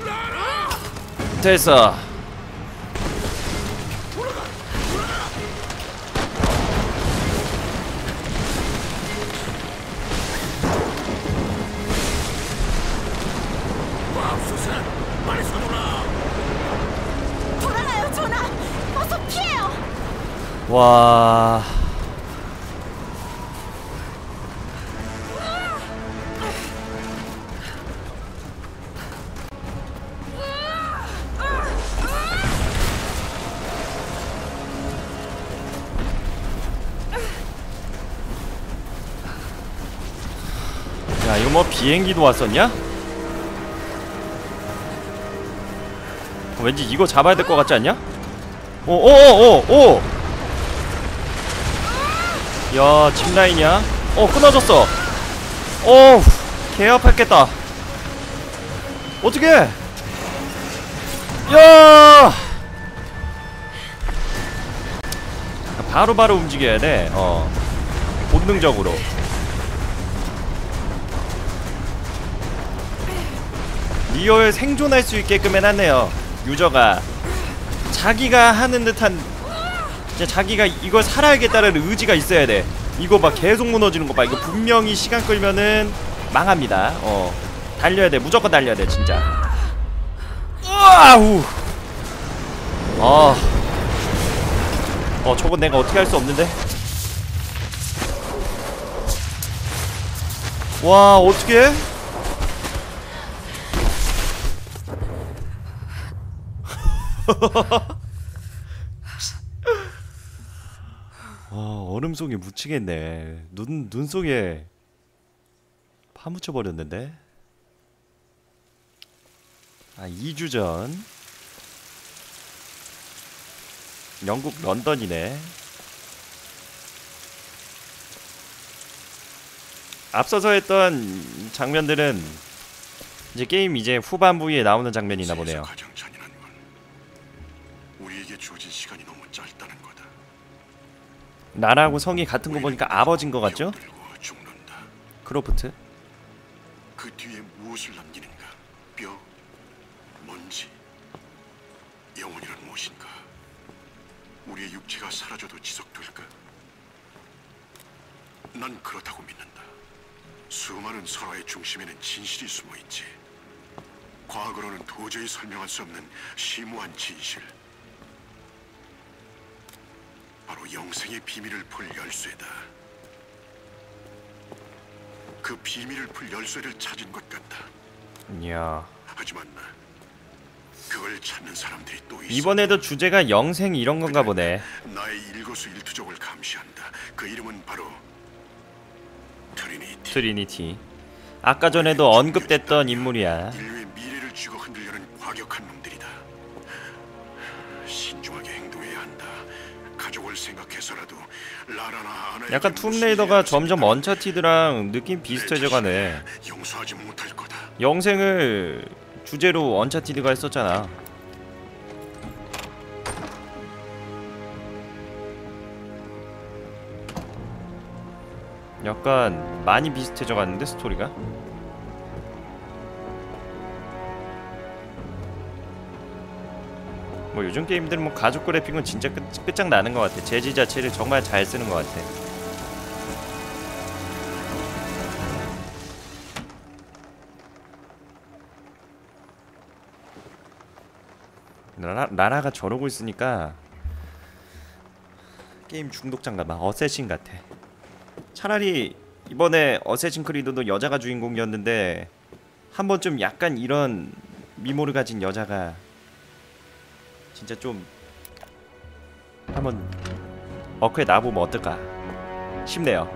됐어. 돌아가요, 조나. 어서 피해요. 와. 야, 이거 뭐 비행기도 왔었냐? 왠지 이거 잡아야 될 것 같지 않냐? 오오오오! 야, 짚라인이야? 끊어졌어. 개 아팠겠다. 어떡해! 야! 바로바로 움직여야 돼. 본능적으로. 리얼 생존할 수 있게끔 해놨네요. 유저가 자기가 하는 듯한, 진짜 자기가 이걸 살아야겠다는 의지가 있어야 돼. 이거 봐, 계속 무너지는 거 봐. 이거 분명히 시간 끌면은 망합니다. 달려야 돼. 무조건 달려야 돼, 진짜. 우와우. 저건 내가 어떻게 할 수 없는데. 와, 어떻게? 얼음 속에 묻히겠네. 눈 속에 파묻혀 버렸는데. 2주 전 영국 런던이네. 앞서서 했던 장면들은 이제 게임 이제 후반부에 나오는 장면이나 보네요. 가장 잔인한 건 우리에게 주어진 시간이 너무 짧다는 거다. 나라고 성이 같은 거 보니까 아버지인 거 같죠? 죽는다. 크로프트? 그 뒤에 무엇을 남기는가? 뼈? 먼지? 영혼이란 무엇인가? 우리의 육체가 사라져도 지속될까? 난 그렇다고 믿는다. 수많은 설화의 중심에는 진실이 숨어있지. 과거로는 도저히 설명할 수 없는 심오한 진실. 바로 영생의 비밀을 풀 열쇠다. 그 비밀을 풀 열쇠를 찾은 것 같다. 이야. 하지만 그걸 찾는 사람들이 또 있어. 이번에도 주제가 영생 이런 건가 보네. 나의 일거수일투족을 감시한다. 그 이름은 바로 트리니티. 아까 전에도 언급됐던 인물이야. 인류의 미래를 쥐고 흔들려는 과격한 놈들이다. 신중하게 행동해야 한다. 가족을 생각해서라도 라라나 아나의 약간 툼레이더가 점점 언차티드랑 느낌 비슷해져가네. 용서하지 못할 거다. 영생을 주제로 언차티드가 했었잖아. 약간 많이 비슷해져갔는데 스토리가? 뭐 요즘 게임들은 뭐 가족 그래픽은 진짜 끝장나는 것 같아. 재질 자체를 정말 잘 쓰는 것 같아. 나라가 저러고 있으니까 게임 중독자인가봐. 어쌔신 같아. 차라리 이번에 어쌔신 크리드도 여자가 주인공이었는데 한 번쯤 약간 이런 미모를 가진 여자가 진짜 좀 한번 어크에 나와보면 어떨까 싶네요.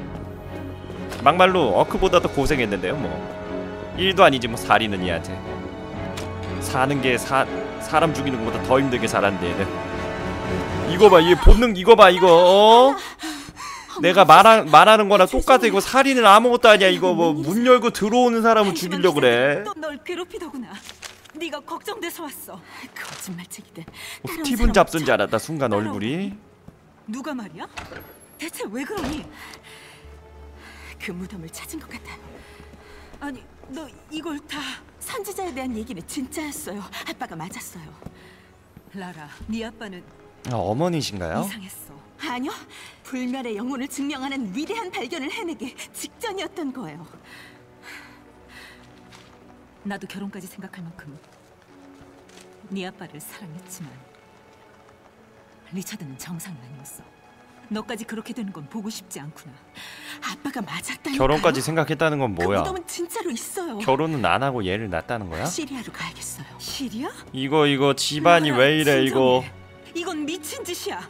막말로 어크보다 더 고생했는데요. 뭐 1도 아니지 뭐 살인은 얘한테. 사는 게 사람 죽이는 것보다 더 힘들게 살았는데 얘는. 이거 봐, 얘 본능 이거 봐 이거. 내가 말하는 거랑 똑같아. 이거 살인은 아무것도 아니야. 이거 뭐 문 열고 들어오는 사람을 죽이려고 그래. 널 괴롭히더구나. 네가 걱정돼서 왔어. 거짓말쟁이들. 스티븐 잡스인 줄 알았다 순간 얼굴이. 누가 말이야? 대체 왜 그러니? 그 무덤을 찾은 것 같아. 아니, 너 이걸 다 선지자에 대한 얘기는 진짜였어요. 아빠가 맞았어요. 라라, 네 아빠는 어머니신가요? 이상했어. 아니요. 불멸의 영혼을 증명하는 위대한 발견을 해내기 직전이었던 거예요. 나도 결혼까지 생각할 만큼 네 아빠를 사랑했지만 리차드는 정상이 아니었어. 너까지 그렇게 되는 건 보고 싶지 않구나. 아빠가 맞았다니까요. 결혼까지 생각했다는 건 그 뭐야? 무덤은 진짜로 있어요. 결혼은 안 하고 얘를 낳았다는 거야? 시리아로 가야겠어요. 시리아? 이거 집안이 왜 이래 이거. 이건 미친 짓이야.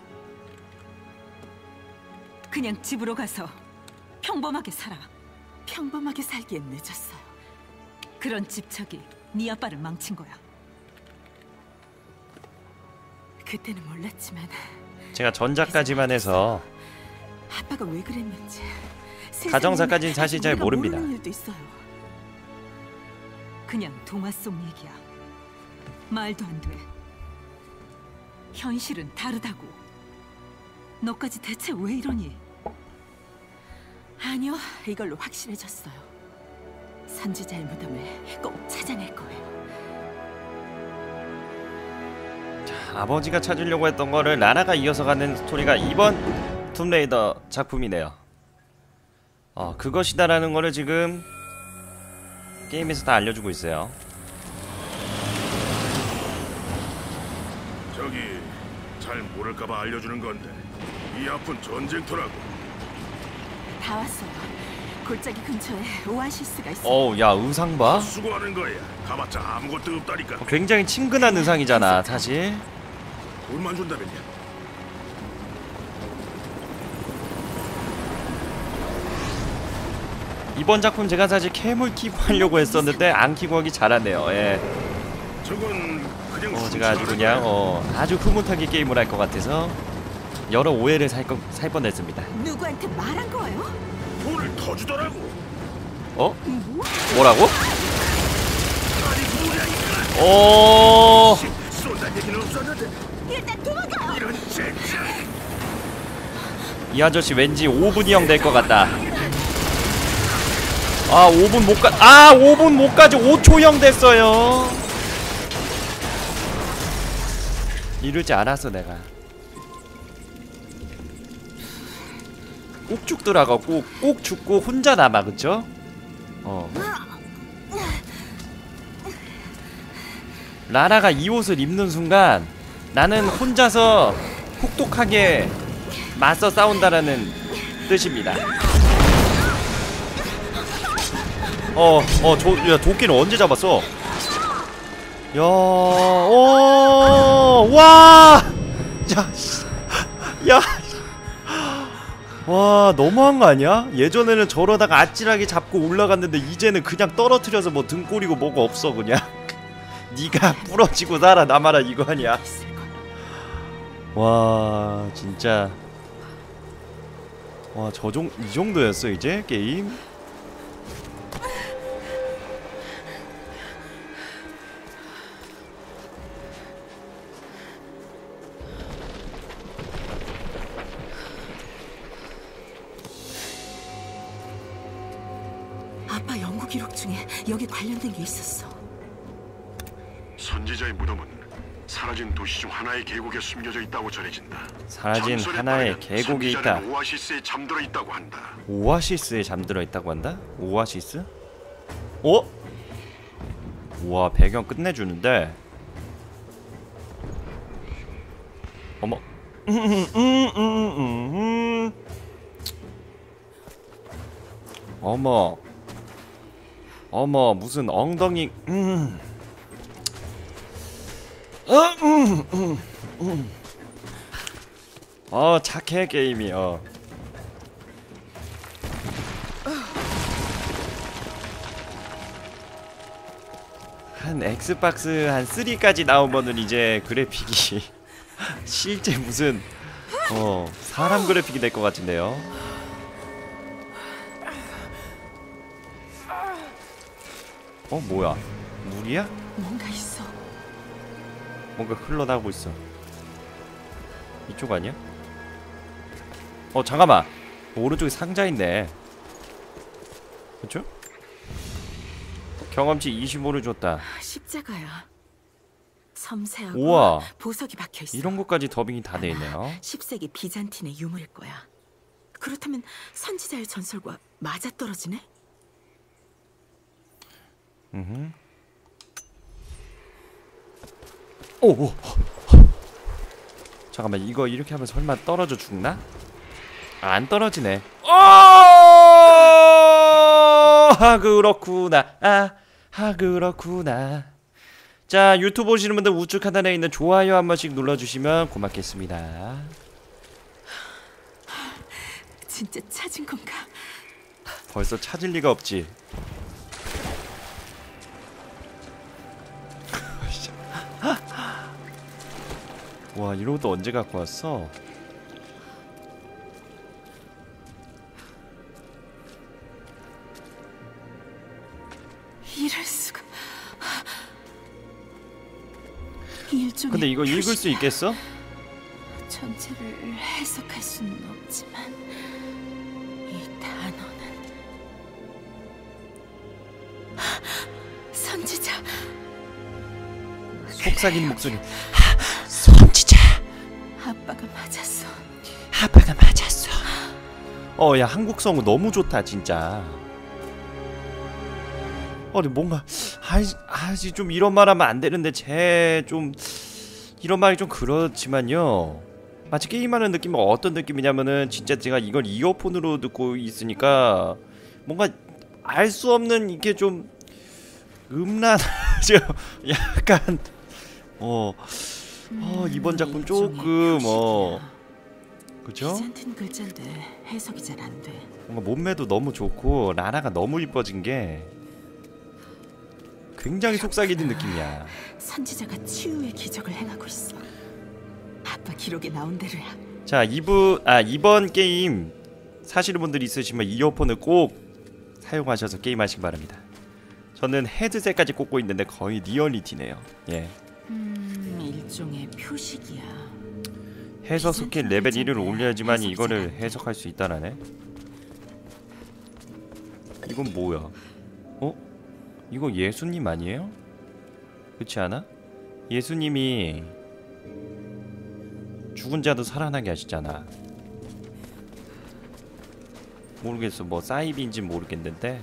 그냥 집으로 가서 평범하게 살아. 평범하게 살기엔 늦었어요. 그런 집착이 네 아빠를 망친 거야. 그때는 몰랐지만 제가 전작까지만 해서 아빠가 왜 그랬는지 가정사까지는 사실 잘 우리가 모릅니다. 모르는 일도 있어요. 그냥 동화 속 얘기야. 말도 안 돼. 현실은 다르다고. 너까지 대체 왜 이러니? 아니요, 이걸로 확실해졌어요. 선지자의 무덤을 꼭 찾아낼 거예요. 아버지가 찾으려고 했던 거를 라라가 이어서 가는 스토리가 이번 툼레이더 작품이네요. 그것이다라는 거를 지금 게임에서 다 알려주고 있어요. 저기 잘 모를까봐 알려주는 건데 이 앞은 전쟁터라고. 다 왔어요. 골짜기 근처에 오아시스가 있어요. 어우, 야, 의상 봐. 수고하는 거야. 가봤자 아무것도 없다니까. 굉장히 친근한 의상이잖아, 사실. 돈만 준다면요. 이번 작품 제가 사실 캠을 키고 하려고 했었는데 안 키고 하기 잘하네요. 예. 저건 그냥 제가 아주 그냥 아주 흐뭇하게 게임을 할 것 같아서 여러 오해를 살 뻔했습니다. 누구한테 말한 거예요? 돈을 더 주더라고. 어? 뭐? 뭐라고? 아니 뭐야 이거. 쏜다는 얘기는 없었는데. 일단 도망가요. 이런 젠장. 이 아저씨 왠지 5분이 될 것 같다. 5분 못 가. 5분 못 가지. 5초형 됐어요. 이럴 줄 알았어 내가. 꼭 죽더라고. 꼭 죽고 혼자 남아, 그쵸? 라라가 이 옷을 입는 순간 나는 혼자서 혹독하게 맞서 싸운다라는 뜻입니다. 야, 도끼는 언제 잡았어? 야, 와! 야, 와, 너무한 거 아니야? 예전에는 저러다가 아찔하게 잡고 올라갔는데 이제는 그냥 떨어뜨려서 뭐 등골이고 뭐가 없어 그냥. 네가 부러지고 살아남아라 이거 아니야? 와, 진짜. 와, 이 정도였어 이제 게임? 아빠 연구 기록 중에 여기 관련된 게 있었어. 선지자의 무덤은 사라진 도시 중 하나의 계곡에 숨겨져 있다고 전해진다. 사라진 전설에 하나의 따르면 계곡이 있다. 선지자는 오아시스에 잠들어 있다고 한다. 오아시스에 잠들어 있다고 한다? 오아시스? 우와, 배경 끝내주는데. 어머. 어머, 무슨 엉덩이. 착해 게임이. 한 엑스박스 한 3까지 나오면은 이제 그래픽이 실제 무슨 사람 그래픽이 될 것 같은데요. 뭐야? 물이야? 뭔가 있어. 뭔가 흘러나오고 있어. 이쪽 아니야? 잠깐만. 오른쪽에 상자 있네. 그쵸? 경험치 25를 줬다. 십자가야. 섬세하고 우와. 보석이 박혀 있어. 이런 것까지 더빙이 다 돼 있네요. 10세기 비잔틴의 유물일 거야. 그렇다면 선지자의 전설과 맞아떨어지네? 오. 잠깐만, 이거 이렇게 하면 설마 떨어져 죽나? 안 떨어지네. 그렇구나. 그렇구나. 자, 유튜브 보시는 분들 우측 하단에 있는 좋아요 한 번씩 눌러주시면 고맙겠습니다. 진짜 찾은 건가? 벌써 찾을 리가 없지. 와, 이런 것도 언제 갖고 왔어? 이럴 수가. 일종의 근데 이거 읽을 수 표시야. 있겠어? 전체를 해석할 수는 없지만 이 단어는 선지자. 속삭이는 목소리. 선지자. 아빠가 맞았어. 아빠가 맞았어. 야, 한국 성우 너무 좋다 진짜. 근데 뭔가 좀 이런 말하면 안 되는데 좀 이런 말이 좀 그렇지만요. 마치 게임하는 느낌은 어떤 느낌이냐면은 진짜 제가 이걸 이어폰으로 듣고 있으니까 뭔가 알 수 없는 이게 좀 음란하죠. 약간 이번 작품 조금 그죠? 비잔틴 글자인데 해석이 잘 안 돼. 뭔가 몸매도 너무 좋고 라라가 너무 이뻐진 게 굉장히 속삭이는 느낌이야. 선지자가 치유의 기적을 행하고 있어. 아빠 기록에 나온 대로야. 자, 이번 게임 사시는 분들이 있으시면 이어폰을 꼭 사용하셔서 게임하시기 바랍니다. 저는 헤드셋까지 꽂고 있는데 거의 리얼리티네요. 예. 일종의 표식이야. 해석 스킬 레벨 1을 올려야지만 이거를 해석할 수 있다라네. 이건 뭐야? 이거 예수님 아니에요? 그렇지 않아? 예수님이 죽은 자도 살아나게 하시잖아. 모르겠어. 뭐 사이비인지 모르겠는데.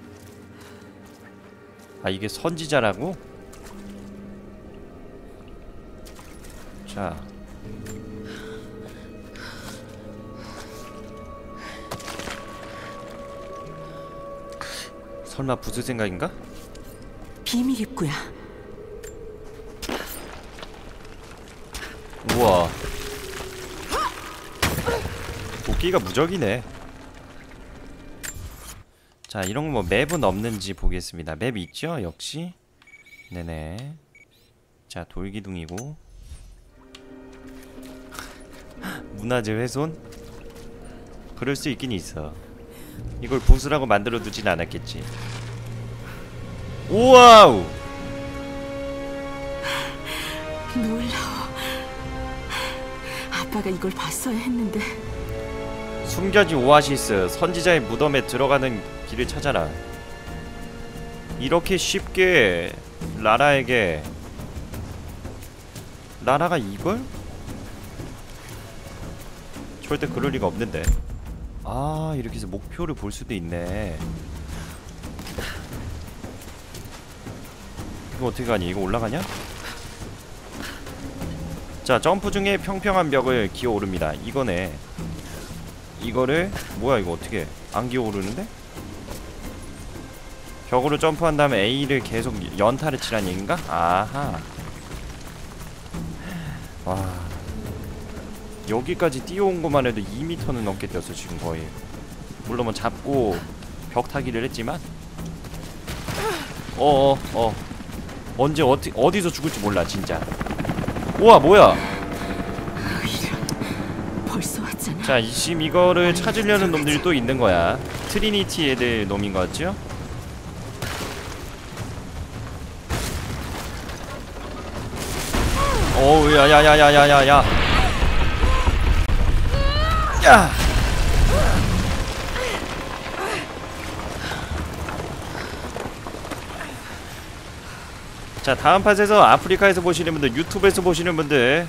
이게 선지자라고? 자, 설마 부술 생각인가? 비밀 입구야. 우와, 도끼가 무적이네. 자, 이런 거 뭐 맵은 없는지 보겠습니다. 맵 있죠? 역시. 네네. 자, 돌기둥이고 문화재 훼손? 그럴 수 있긴 있어. 이걸 부수라고 만들어 두진 않았겠지. 우와우! 놀라워. 아빠가 이걸 봤어야 했는데. 숨겨진 오아시스, 선지자의 무덤에 들어가는 길을 찾아라. 이렇게 쉽게 라라에게 라라가 이걸? 절대 그럴 리가 없는데. 이렇게 해서 목표를 볼 수도 있네. 이거 어떻게 가니? 이거 올라가냐? 자, 점프 중에 평평한 벽을 기어오릅니다. 이거네. 이거를 뭐야, 이거 어떻게 안 기어오르는데? 벽으로 점프한 다음에 A를 계속 연타를 치란 얘긴가? 아하. 와, 여기까지 뛰어온 것만 해도 2m는 넘게 뛰었어 지금 거의. 물론 뭐 잡고 벽 타기를 했지만 언제 어디서 죽을지 몰라 진짜. 우와, 뭐야. 벌써 왔잖아. 자, 지금 이거를 찾으려는 놈들이 또 있는 거야. 트리니티 애들 놈인 거 같죠? 야야야야야야야. 야. 자, 다음 팟에서 아프리카에서 보시는 분들, 유튜브에서 보시는 분들,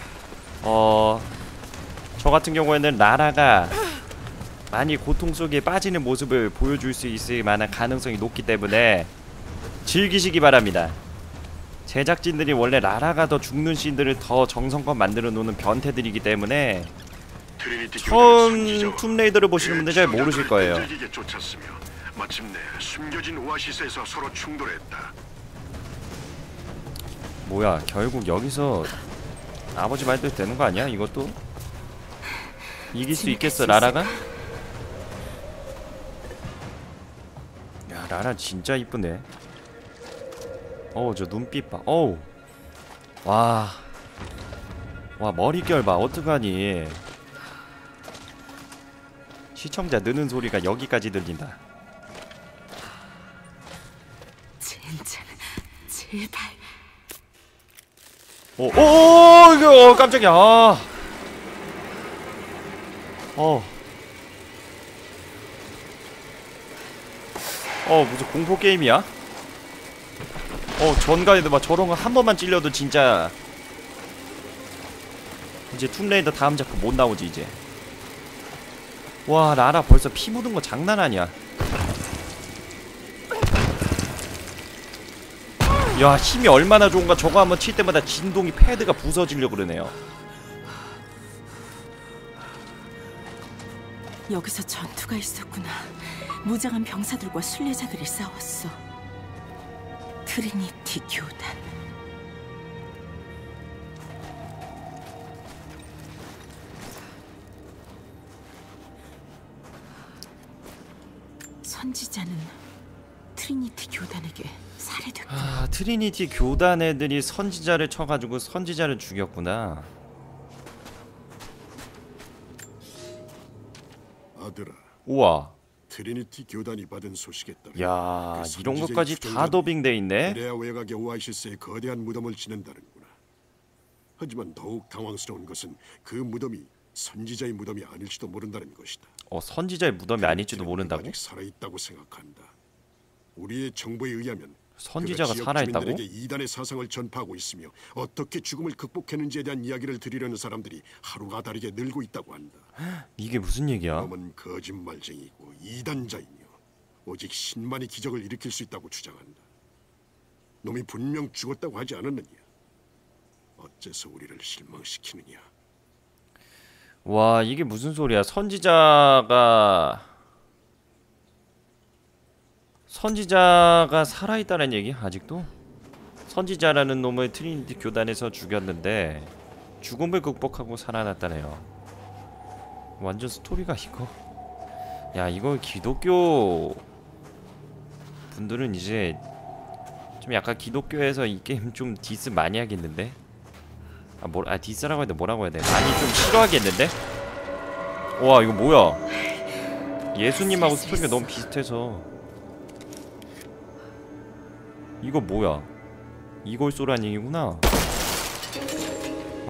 저 같은 경우에는 라라가 많이 고통 속에 빠지는 모습을 보여줄 수 있을 만한 가능성이 높기 때문에 즐기시기 바랍니다. 제작진들이 원래 라라가 더 죽는 씬들을 더 정성껏 만들어 놓는 변태들이기 때문에 처음 툼레이더를 보시는 분들 잘 모르실 거예요. 쫓았으며 마침내 숨겨진 오아시스에서 서로 충돌했다. 뭐야, 결국 여기서 아버지 말대로 되는 거 아니야? 이것도? 이길 수 있겠어, 라라가? 야, 라라 진짜 이쁘네. 어우, 저 눈빛 봐. 어우. 와, 머릿결 봐. 어떡하니. 시청자 느는 소리가 여기까지 들린다. 젠장, 제발. 이거 깜짝이야. 무슨 공포 게임이야? 전가에도 막 저런 거 한 번만 찔려도 진짜 이제 툼레이더 다음 작품 못 나오지 이제. 와, 라라 벌써 피 묻은 거 장난 아니야. 야, 힘이 얼마나 좋은가. 저거 한번 칠 때마다 진동이 패드가 부서지려고 그러네요. 여기서 전투가 있었구나. 무장한 병사들과 순례자들이 싸웠어. 트리니티 교단. 선지자는 트리니티 교단에게 살해됐구나. 트리니티 교단 애들이 선지자를 쳐가지고 선지자를 죽였구나. 아들아, 우와. 트리니티 교단이 받은 소식에 따라 야, 그 이런 선지자의 것까지 다 추종자들이 더빙돼 있네. 베레아 외곽의 오아시스에 거대한 무덤을 지는다는구나. 하지만 더욱 당황스러운 것은 그 무덤이 선지자의 무덤이 아닐지도 모른다는 것이다. 선지자의 무덤이 아닐지도 모른다고? 아직 살아있다고 생각한다. 우리의 정보에 의하면 선지자가 그가 지역 살아있다고? 주민들에게 이단의 사상을 전파하고 있으며 어떻게 죽음을 극복했는지에 대한 이야기를 들으려는 사람들이 하루가 다르게 늘고 있다고 한다. 이게 무슨 얘기야? 놈은 거짓말쟁이고 이단자이며 오직 신만이 기적을 일으킬 수 있다고 주장한다. 놈이 분명 죽었다고 하지 않았느냐? 어째서 우리를 실망시키느냐? 와, 이게 무슨 소리야? 선지자가 살아있다는 얘기? 아직도? 선지자라는 놈을 트리니티 교단에서 죽였는데 죽음을 극복하고 살아났다네요. 완전 스토리가 이거. 야, 이거 기독교 분들은 이제 좀 약간 기독교에서 이 게임 좀 디스 많이 하겠는데? 디스라고 해야 돼? 뭐라고 해야 돼? 많이 좀 싫어하겠는데? 와, 이거 뭐야? 예수님하고 스토리가 너무 비슷해서. 이거 뭐야? 이걸 쏘란 얘기구나.